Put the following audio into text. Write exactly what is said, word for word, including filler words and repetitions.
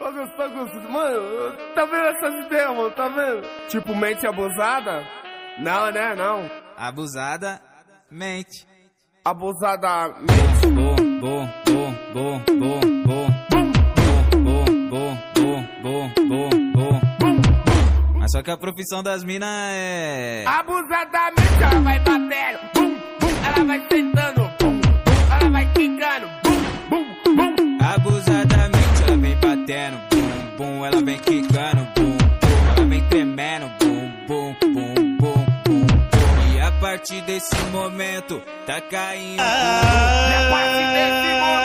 Tá gostando? Mano, tá vendo essas ideias, mano? Tá vendo? Tipo, mente abusada? Não, né? Não. Abusada, mente. Abusada, mente. Bom, bom, bom, bom, bom, bom. Bom, bom, bom, bom, bom, bom. Mas só que a profissão das minas é... Abusadamente ela vai batendo, bum, bum, ela vai sentando, bum, bum, ela vai quicando, bum, bum, bum. Abusadamente ela vem batendo, bum, bum, ela vem quicando, bum, bum, ela vem tremendo, bum, bum, bum, bum, bum, bum. E a partir desse momento tá caindo, ah, e a partir desse momento